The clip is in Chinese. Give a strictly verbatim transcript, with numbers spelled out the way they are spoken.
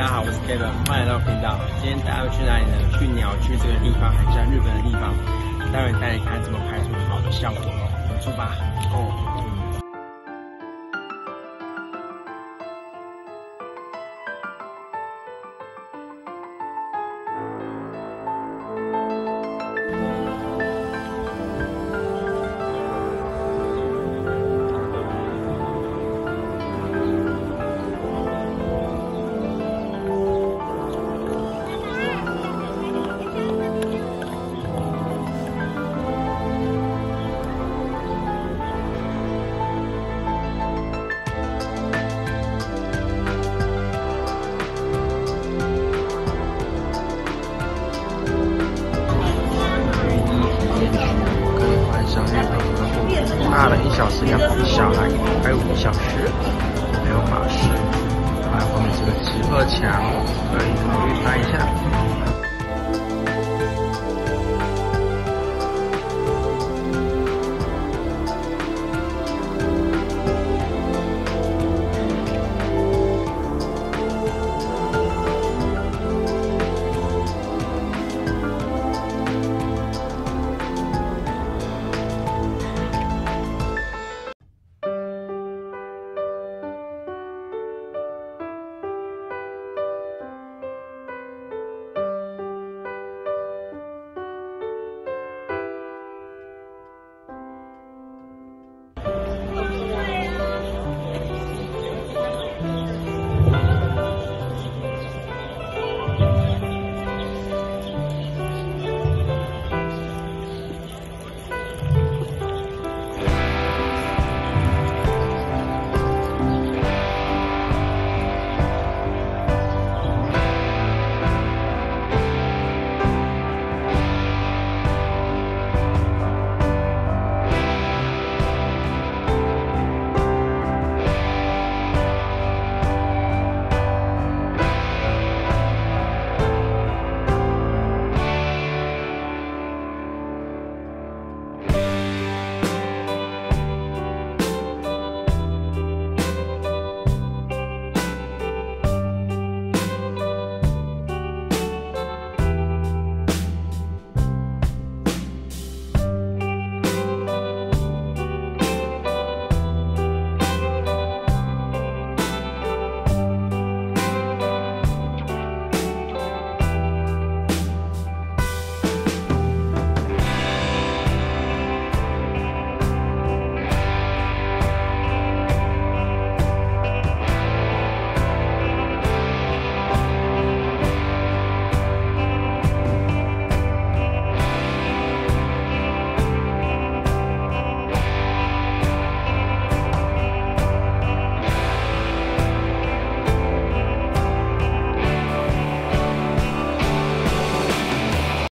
家好，我是 Kevin， 欢迎来到频道。今天大家要去哪里呢？去鸟居这个地方，很像日本的地方。待会带你看怎么拍出好的效果哦。我们出发哦。大人一小时两百，小孩一百五一小时，没有马氏。还有后面这个直鹤墙，可以考虑拍一下。